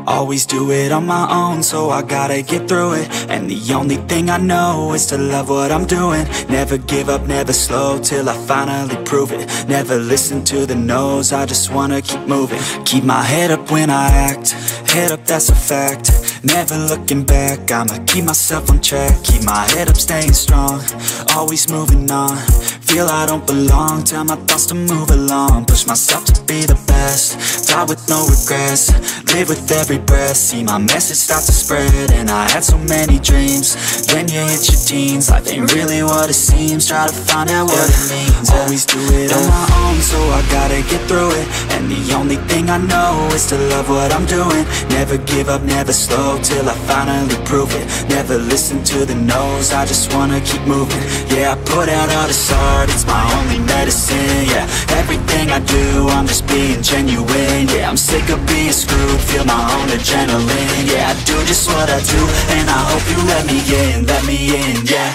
Always do it on my own, so I gotta get through it. And the only thing I know is to love what I'm doing. Never give up, never slow, till I finally prove it. Never listen to the no's, I just wanna keep moving. Keep my head up when I act, head up, that's a fact. Never looking back, I'ma keep myself on track. Keep my head up, staying strong, always moving on. Feel I don't belong, tell my thoughts to move along. Push myself to be the best, die with no regrets. Live with every breath, see my message start to spread. And I had so many dreams, then you hit your teens. Life ain't really what it seems, try to find out what it means. Always do it on my own, so I gotta get through it. And the only thing I know is to love what I'm doing. Never give up, never slow, till I finally prove it. Never listen to the no's, I just wanna keep moving. Yeah, I put out all this art, it's my only medicine. Yeah, everything I do, I'm just being genuine. Yeah, I'm sick of being screwed, feel my own adrenaline. Yeah, I do just what I do, and I hope you let me in, yeah.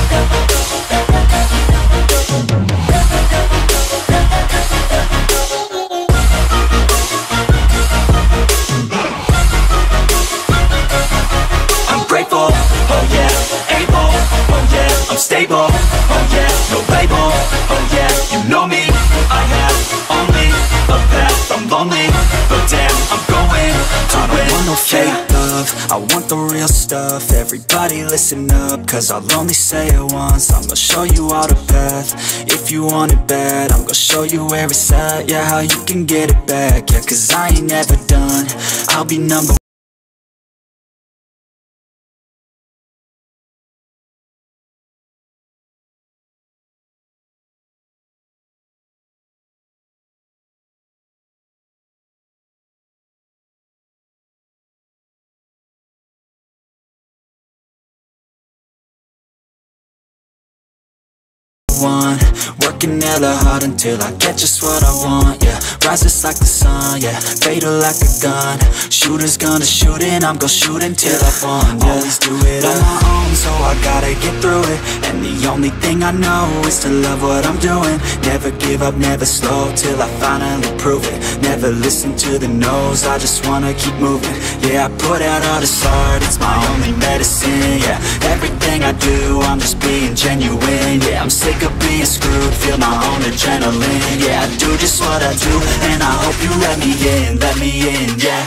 I'm grateful, oh yeah, able, oh yeah, I'm stable, oh yeah, no label, oh yeah, you know me, I have only a path, I'm lonely, but damn, I'm going to win. I don't want no fake love, I want the real stuff. Everybody listen up, cause I'll only say it once. I'm gonna show you all the path, if you want it bad. I'm gonna show you where it's at, yeah, how you can get it back. Yeah, cause I ain't never done, I'll be number one. Working hella hard until I get just what I want, yeah. Rises like the sun, yeah, fatal like a gun. Shooters gonna shoot and I'm gonna shoot until I won, yeah. Always do it on my own, so I gotta get through it. And the only thing I know is to love what I'm doing. Never give up, never slow, till I finally prove it. Never listen to the no's, I just wanna keep moving. Yeah, I put out all this art, it's my only medicine. Yeah, everything I do, I'm just being genuine. Yeah, I'm sick of being screwed, feel my own adrenaline. Yeah, I do just what I do, and I hope you let me in, yeah.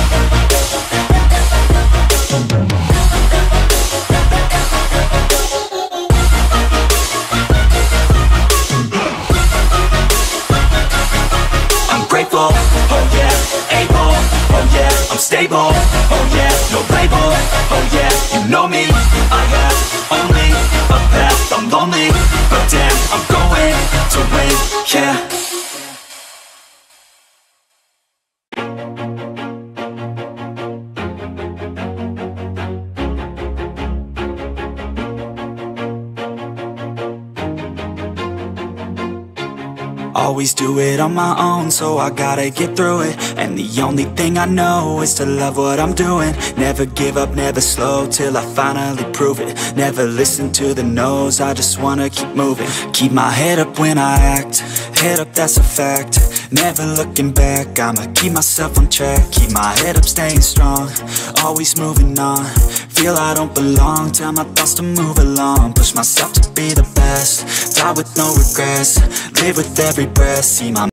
I'm grateful, oh yeah, able, oh yeah, I'm stable, oh yeah, no label, oh yeah, you know me, I have only a path, I'm lonely, but damn, I'm going to win, yeah. Always do it on my own, so I gotta get through it. And the only thing I know is to love what I'm doing. Never give up, never slow, till I finally prove it. Never listen to the no's, I just wanna keep moving. Keep my head up when I act, head up, that's a fact. Never looking back, I'ma keep myself on track. Keep my head up, staying strong, always moving on. Feel I don't belong, tell my thoughts to move along. Push myself to be the best, die with no regrets. Live with every breath, see my